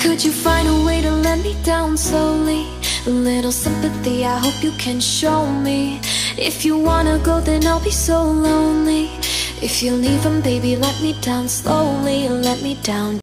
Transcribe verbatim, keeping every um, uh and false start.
Could you find a way to let me down slowly? A little sympathy, I hope you can show me. If you wanna go, then I'll be so lonely. If you're leaving, baby, let me down slowly, let me down.